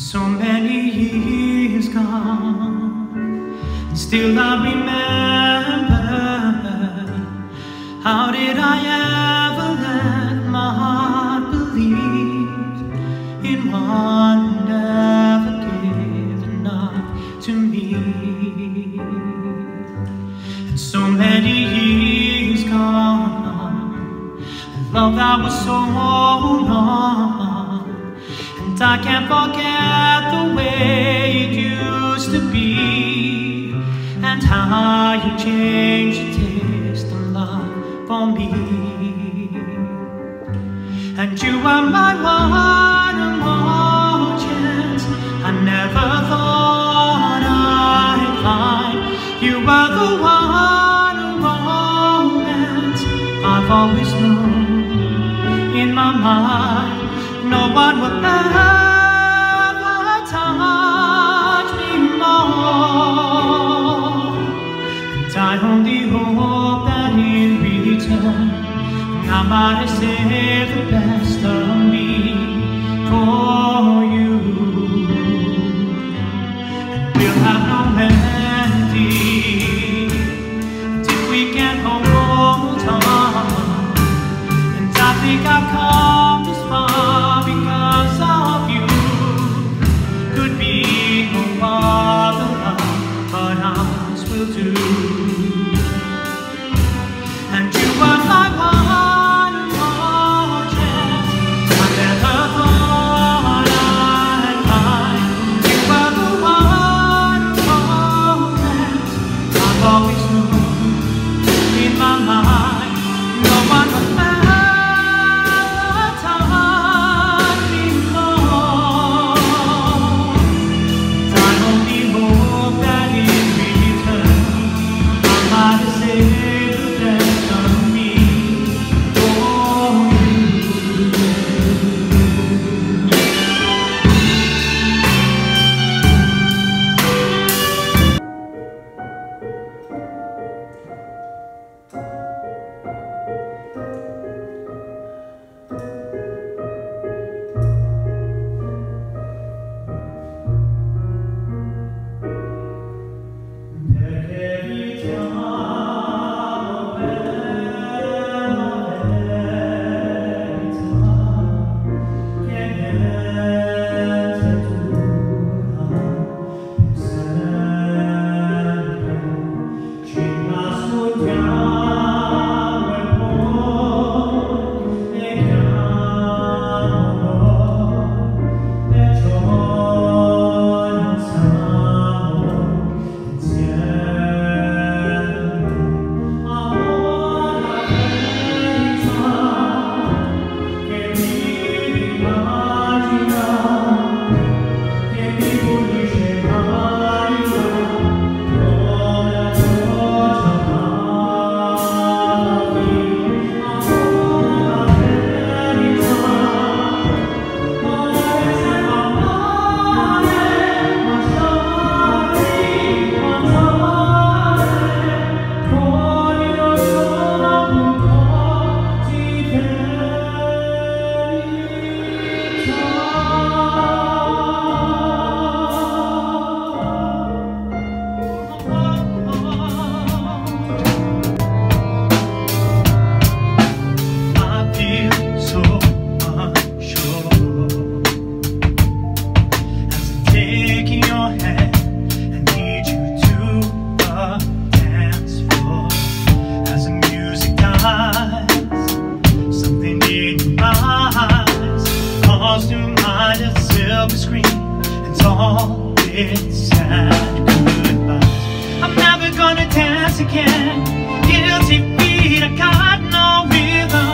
So many years gone, and still I remember. How did I ever let my heart believe in one who never gave enough to me? And so many years gone, love that was so long, and I can't forget the way it used to be, and how you changed the taste of love for me. And you are my one and more chance. I never thought I'd find. You are the one romance I've always known in my mind. No one will ever touch me more, and I only hope that in return I might have saved the best of me for you. And we'll have no melody, and if we can hold on, and I think I've come this far because of you. Could be no other love, but ours will do. And you are my one and more chance. I never thought I'd find. You are the one romance I've always known in my mind. No one will ever touch me more. And I only hope that in return I might have saved the best of me for you. Again, guilty feet, I got no rhythm.